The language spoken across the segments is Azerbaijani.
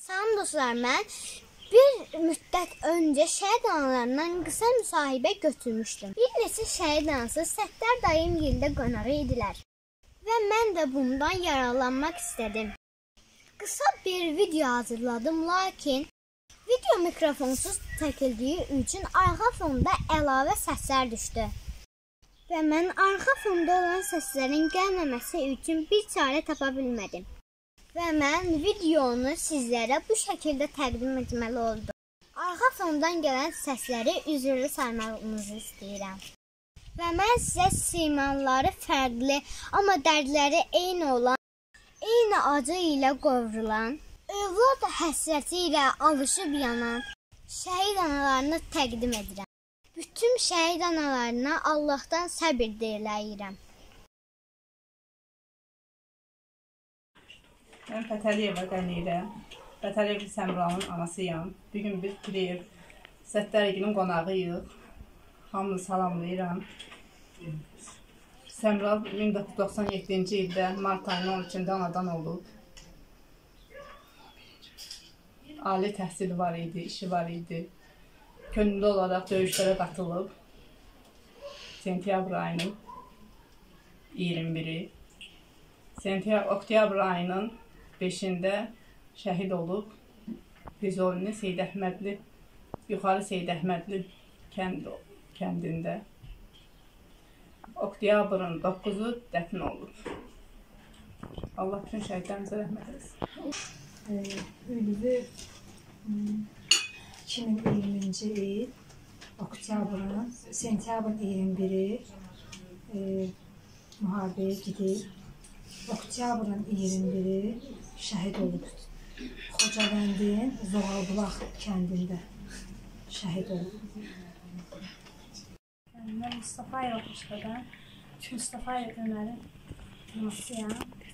Salam dostlar, mən bir müddət öncə şəhid analarından qısa müsahibə götürmüşdüm. Bir neçə şəhid anası Səttar dayım gildə qonağı idilər və mən də bundan yararlanmaq istədim. Qısa bir video hazırladım, lakin video mikrofonsuz çəkildiyi üçün arxa fonda əlavə səslər düşdü. Və mən arxa fonda olan səslərin gəlməməsi üçün bir çarə tapa bilmədim. Və mən videonu sizlərə bu şəkildə təqdim etməli oldum. Arxa fondan gələn səsləri üzrlü saymağınızı istəyirəm. Və mən sizə simanları fərqli, amma dərdləri eyni olan, eyni acı ilə qovrulan, övlad həsrəti ilə alışıb yanan şəhid analarını təqdim edirəm. Bütün şəhid analarına Allahdan səbir diləyirəm. Mən Fətəliyeva Qənirə, Fətəliyev Səmralın anasıyam. Bugün biz Pireyev Səttargilin qonağıyıq. Hamını salamlayıram. Səmral 1997-ci ildə mart ayının 13-də anadan olub. Ali təhsili var idi, işi var idi. Könüllü olaraq döyüşlərə qatılıb. Sentyabr ayının 21-i. Oktyabr ayının 5-də şəhid olub. Füzulini Seyid Əhmədli, Yuxarı Seyid Əhmədli kəndində. Oktyabrın 9-u dəfn olub. Allah bütün şəhidlərimizə rəhmət etsin. Ölübü 2020-ci il Oktyabrın, Sentyabrın 21-i müharibəyə gedib. Oktyabrın 21-i şəhid olub. Xocabəndin Zoğalbulaq kəndində şəhid olub. Mən Mustafayev Quşqadan, Mustafayev Ömərin anasıyam.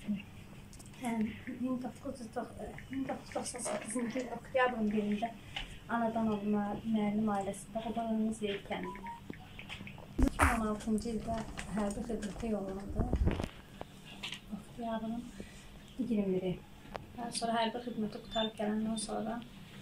1998-ci il Oktyabrın 1-də anadan olma müəllim ailəsində Qobanın Zeyid kəndində. 2016-cı ildə hərbi xidmətə yollandı. Oktyabrın 21-i. Sonra hərbi xidməti qutarıb gələndən sonra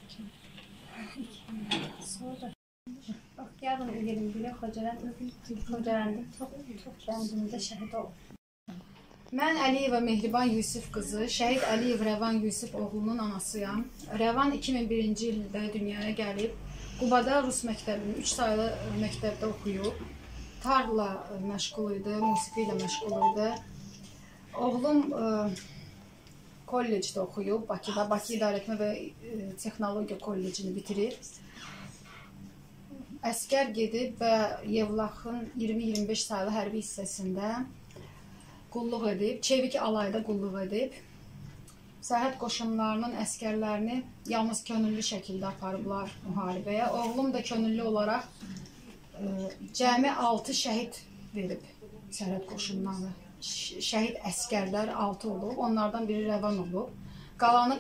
Oktyabrın 21-i Xocabəndin Tox kəndində şəhid olub. Mən Əliyeva Mehriban Yusif qızı, şəhid Əliyev Rəvan Yusif oğlunun anasıyam. Rəvan 2001-ci ildə dünyaya gəlib. Qubada Rus məktəbinin 3 saylı məktəbdə oxuyub. Tarla məşğul idi, musiqi ilə məşğul idi. Oğlum kollecdə oxuyub, Bakıda, Bakı İdarəetmə və Texnologiya kollecini bitirib. Əskər gedib və Yevlaxın 20-25 saylı hərbi hissəsində qulluq edib, Çevik alayda qulluq edib. Sərhəd qoşunlarının əskərlərini yalnız könüllü şəkildə aparıblar müharibəyə. Oğlum da könüllü olaraq cəmi 6 şəhid verib sərhəd qoşunları. Şəhid əskərlər 6 olub, onlardan biri Rəvan olub. Qalanı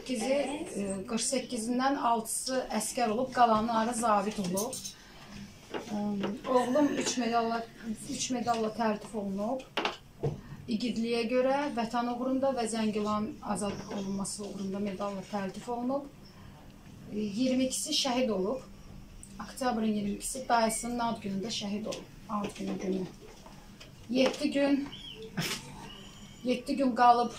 48-dən 6-sı əskər olub, qalanları zabit olub. Oğlum 3 medalla tərtib olunub. İgidliyə görə vətən uğrunda və Zəngilan azad olunması uğrunda medalla tərtib olunub. 22-si şəhid olub. Oktyabrın 22-si dayısının ad günündə şəhid olub. Ad günü. 7 gün qalıb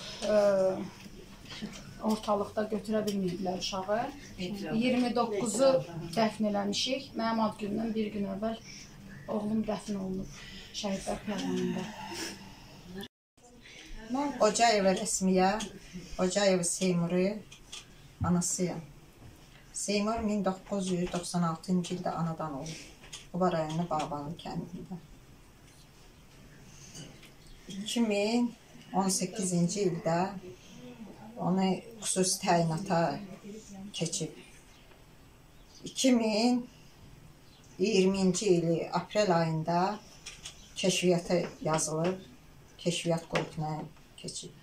ortalıqda götürə bilməyiblər uşağı. 29-u dəfn eləmişik. Mənim ad günümdən bir gün əvvəl oğlum dəfn olunub şəhidlər piyadəsində. Mən Ocayeva Rəsmiyə, Ocayeva Seymuru anasıyam. Seymur 1996-cı ildə anadan olub. Quba rayonu Bağbanlı kəndində. 2018-ci ildə onu xüsusi təyinata keçib. 2020-ci ili aprel ayında kəşfiyyata yazılıb, kəşfiyyat qrupuna keçib.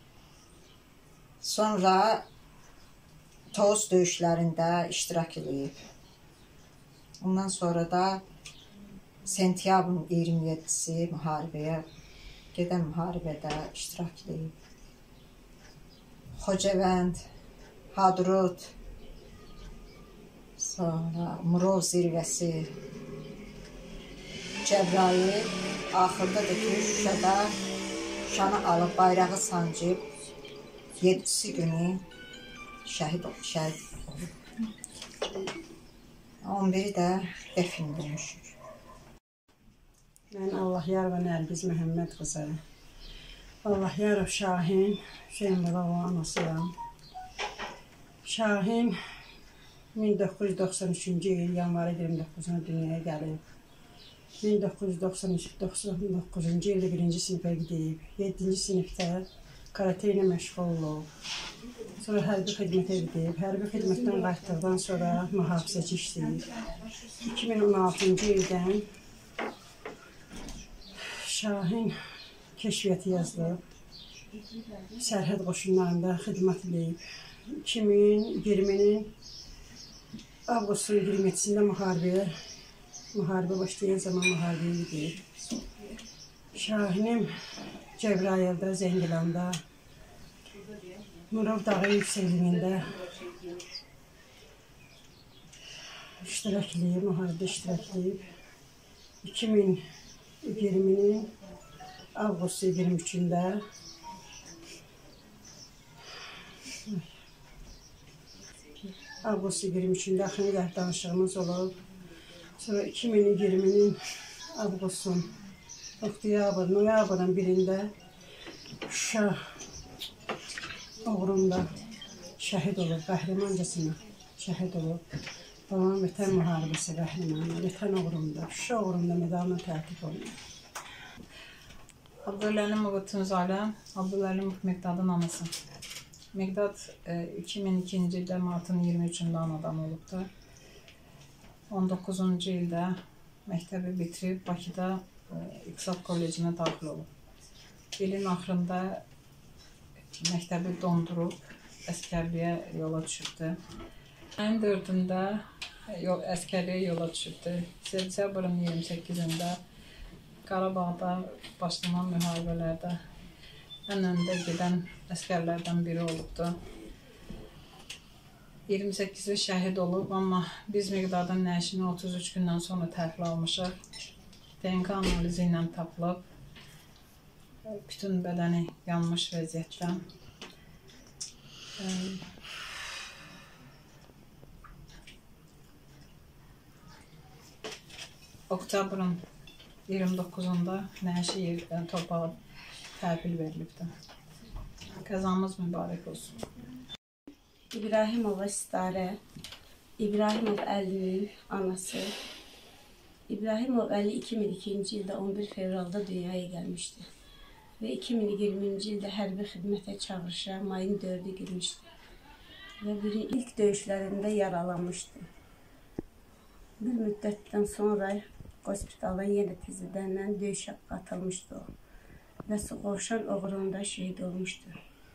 Sonra Tovuz döyüşlərində iştirak edib. Ondan sonra da sentyabrın 27-si müharibəyə gedən müharibədə iştirak edib. Xocabənd Hadrut, sonra Murov zirvəsi, Cəbrayıl, axırda da ki, Şuşanı alıb, bayrağı sancıb, 7-si günü şəhid olub. 11-i də dəfn olmuşdur. Mən Allahyarova Nərgiz Məhəmməd qızı. Allahyarov Şahin, Hüseyin Murovun anasıyam. Şahin 1993-cü il yanvarı 29-una dünyaya gəlib. 1999-cu ildə 1-ci sinifə gedib. 7-ci sinifdə karate ilə məşğul olub. Sonra hərbi xidmət edib. Hərbi xidmətdən qayıtdıqdan sonra mühafizəçi işləyib. 2016-cı ildən Şahin kəşfiyyatı yazılıb. Sərhəd qoşunlarında xidmət edib. 2020-nin avqustun 27-sində müharibə başlayan zaman müharibəyə gedib. Şahinim Cəbrayılda, Zəngilanda, Murov dağı yüksəkliyində müharibədə iştirak edib. 2020-nin avqustun 23-də axın danışığımız olub. Sonra 2020-nin avqustun, noyabrın 1-də Şuşa uğrunda şəhid olub, qəhrəmancasına şəhid olub. Babam Vətən müharibəsi qəhrəmanı, Vətən uğrunda, Şuşa uğrunda medalına tərtib olunur. Abdülləlimov Tunzalə, Abdülləlimov Miqdadın anası. Miqdad 2002-ci ildə martın 23-də anadan olubdur. 19-cu ildə məktəbi bitirib Bakıda İqtisad Kollecinə daxil olub. İlin axırında məktəbi dondurub, əskərliyə yola düşübdür. Ayın 4-də əskərliyə yola düşübdür. Sentyabrın 28-də Qarabağda başlanan müharibələrdə ən öndə gedən əskərlərdən biri olubdur. 28-i şəhid olub, amma biz Miqdadın nəşini 33 gündən sonra təhvil almışıq. DNK analizi ilə tapılıb, bütün bədəni yanmış vəziyyətdə. Oktyabrın 29-da nəşi yerdən torpağa təhvil verilibdir. Qəzamız mübarək olsun. İbrahimova Sitarə, İbrahimov Əlinin anası. İbrahimov Əli 2002-ci ildə 11 fevralda dünyaya gəlmişdi və 2020-ci ildə hərbi xidmətə çağırışa mayın 4-ü girmişdi və ilk döyüşlərində yaralanmışdı. Bir müddətdən sonra hospitala yenə tezidənlə döyüşə qatılmışdı o və Suqovuşan uğrunda şəhid olmuşdu.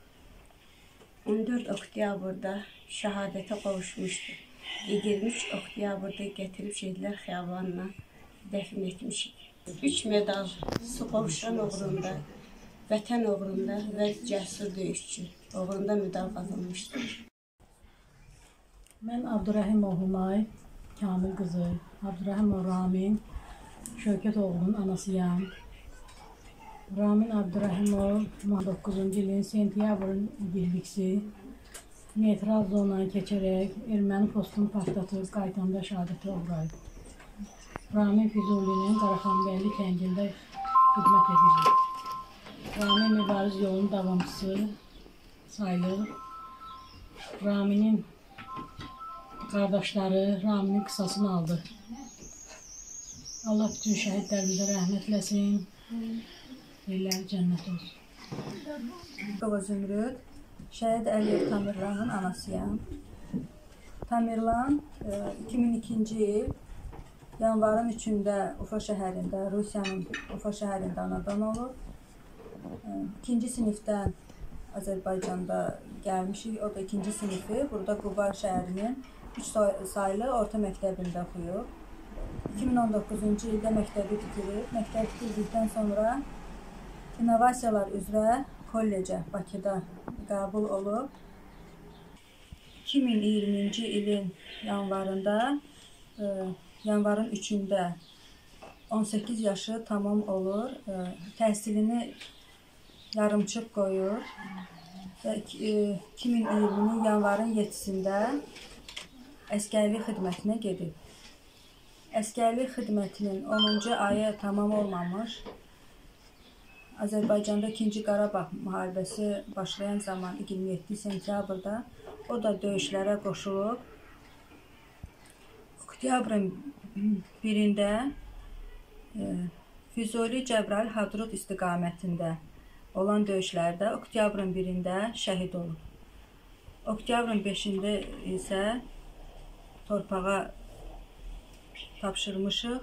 14 oktyabrda şəhadətə qovuşmuşdu. 23 oktyabrda gətirib Şəhidlər Xiyabanına dəfn etmişik. 3 medal Suqovuşan uğrunda, Vətən uğrunda və cəsur döyüşçü uğrunda medal qazanmışdır. Mən Abdurrahimov Humay, Kamil qızı, Abdurrahimov Ramin, Şövkət oğlunun anasıyam. Ramin Abdurrahimov 19-cu ilin sentyabrın 1-si neytral zonadan keçərək erməni postunu partlatıb qayıtanda şəhadətə uğrayıb. Ramin Füzulinin Qaraxanbəyli kəndində xidmət edir. Ramin mübariz yolunun davamçısı sayılır. Raminin qardaşları Raminin qısasını aldı. Allah bütün şəhidlərimizə rəhmət eləsin. Yerləri cənnət olsun. Qova Zümrüd, Şəhid Əliyev Tamirlanın anasıyam. Tamirlan 2002-ci il yanvarın 3-də Ufa şəhərində, Rusiyanın Ufa şəhərində anadan olub. 2-ci sinifdən Azərbaycanda gəlmişik, o da 2-ci sinifi burada Quba şəhərinin 3 saylı orta məktəbində oxuyub. 2019-cu ildə məktəbi bitirib. Məktəbi bitirdikdən sonra innovasiyalar üzrə kollecə Bakıda qəbul olub. 2020-ci ilin yanvarında, yanvarın 3-də 18 yaşı tamam olur. Təhsilini yarımçıq qoyur və 2020-nin yanvarın 7-sində əskərlik xidmətinə gedib. Əskərlik xidmətinin 10-cu ayı tamam olmamış, Azərbaycanda 2-ci Qarabağ müharibəsi başlayan zaman 27 sentyabrda o da döyüşlərə qoşulub. Oktyabrın 1-də Füzuli, Cəbrayıl, Hadrut istiqamətində olan döyüşlərdə oktyabrın 1-də şəhid olub. Oktyabrın 5-də isə torpağa tapşırmışıq.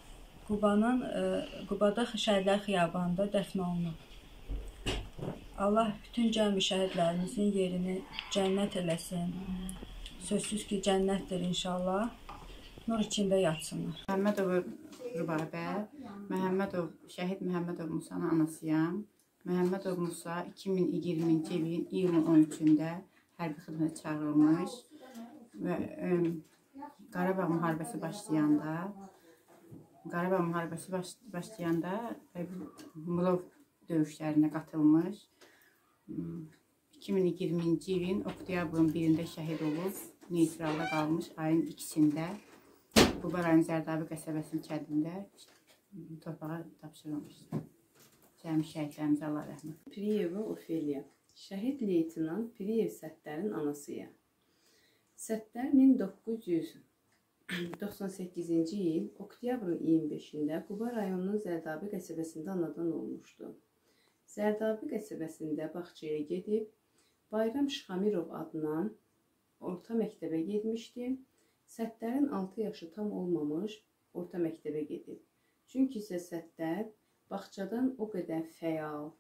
Qubada Şəhidlər Xiyabanında dəfn olunub. Allah bütün cəmi şəhidlərimizin yerini cənnət eləsin. Sözsüz ki, cənnətdir inşallah. Nur içində yatsınlar. Məhəmmədov Rübabə, Şəhid Məhəmmədov Musanın anasıyam. Məhəmmədov Musa 2020-ci ilin iyulun 13-də hərbi xidmət çağırılmış və Qarabağ müharibəsi başlayanda Mulov döyüşlərinə qatılmış. 2020-ci ilin oktyabrın 1-də şəhid olub, neytralda qalmış ayın 2-sində Quba rayon Zərdabi qəsəbəsinin kəndində torpağa tapşırılmışdır. Cəmi şəhidlərimizə Allah rəhmət. Piriyeva Ofeliya, şəhid leytenant Piriyev Səttərin anasıyam. Səttər 1998-ci il oktyabrın 25-də Quba rayonunun Zərdabi qəsəbəsində anadan olmuşdu. Zərdabi qəsəbəsində bağçaya gedib, Bayram Şıxamirov adına orta məktəbə getmişdi. Səttərin 6 yaşı tam olmamış orta məktəbə gedib. Çünki isə Səttər bağçadan o qədər fəal,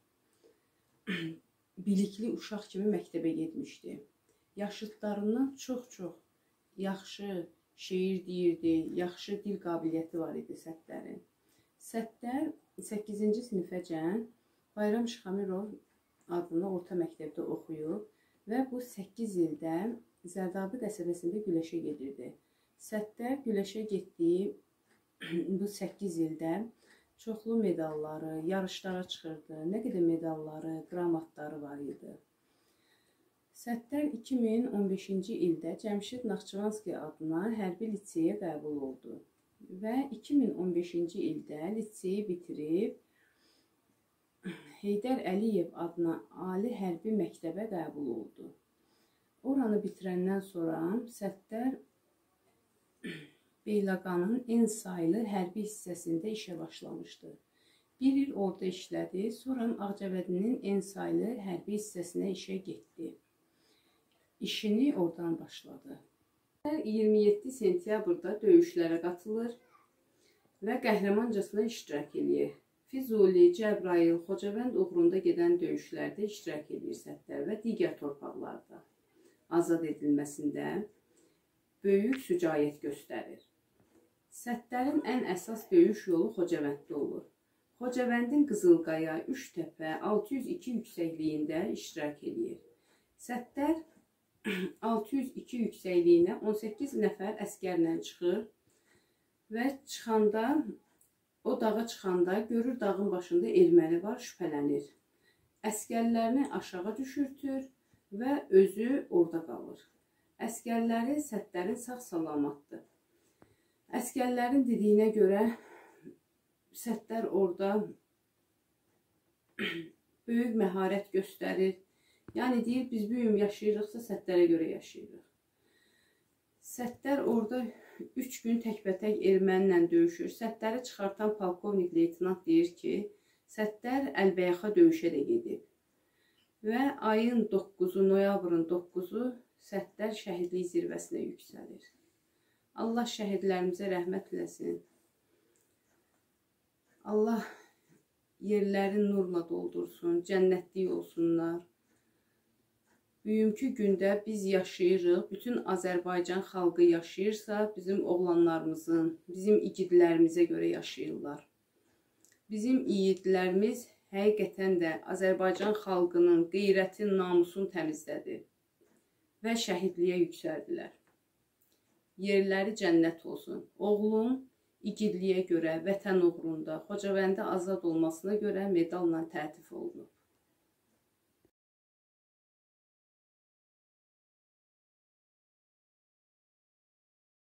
bilikli uşaq kimi məktəbə getmişdi. Yaşıdlarından çox-çox yaxşı şeir deyirdi, yaxşı dil qabiliyyəti var idi Səttərin. Səttər 8-ci sinifəcən Bayram Şıxamirov adına orta məktəbdə oxuyub və bu 8 ildə Zərdabi qəsəbəsində güləşə gedirdi. Səttər güləşə getdiyi bu 8 ildə çoxlu medalları, yarışlara çıxırdı. Nə qədər medalları, qramatları var idi. Səttər 2015-ci ildə Cəmşid Naxçıvanski adına hərbi liseyə qəbul oldu və 2015-ci ildə liseyi bitirib Heydər Əliyev adına ali hərbi məktəbə qəbul oldu. Oranı bitirəndən sonra Səttər Beyləqanın en sayılı hərbi hissəsində işə başlamışdı. Bir il orada işlədi, sonra Ağcabədinin en sayılı hərbi hissəsinə işə getdi. İşini oradan başladı. 27 sentyabrda döyüşlərə qatılır və qəhrəmancasına iştirak edir. Füzuli, Cəbrayıl, Xocavənd uğrunda gedən döyüşlərdə iştirak edir Səttər və digər torpaqlarda azad edilməsində böyük sücayət göstərir. Səttərin ən əsas döyüş yolu Xocavənddə olur. Xocavəndin Qızılqaya, Üçtəpə, 602 yüksəkliyində iştirak edir. Səttər 602 yüksəkliyinə 18 nəfər əskərlə çıxır və o dağa çıxanda görür dağın başında erməni var, şübhələnir. Əskərlərini aşağı düşürtür və özü orada qalır. Əskərləri Səttərin sağ-salamatdır. Əskərlərin dediyinə görə Səttər orada böyük məharət göstərir. Yəni deyir, biz bu gün yaşayırıqsa Səttərə görə yaşayırıq. Səttər orada 3 gün təkbətək ermənlə döyüşür. Səttəri çıxartan polkovnik leytenant deyir ki, Səttər Əlbəyaxa döyüşə də gedib. Və ayın 9-u, noyabrın 9-u Səttər şəhidlik zirvəsinə yüksəlir. Allah şəhidlərimizə rəhmət eləsin. Allah yerlərini nurla doldursun, cənnətlik olsunlar. Bugünkü gündə biz yaşayırıq, bütün Azərbaycan xalqı yaşayırsa, bizim oğlanlarımızın, bizim igidlərimizə görə yaşayırlar. Bizim igidlərimiz həqiqətən də Azərbaycan xalqının qeyrətin, namusun təmizlədi. və şəhidliyə yüksəldilər. Yerləri cənnət olsun. Oğlum igidliyə görə, vətən uğrunda, Xocavəndə azad olmasına görə medalla təltif olunub.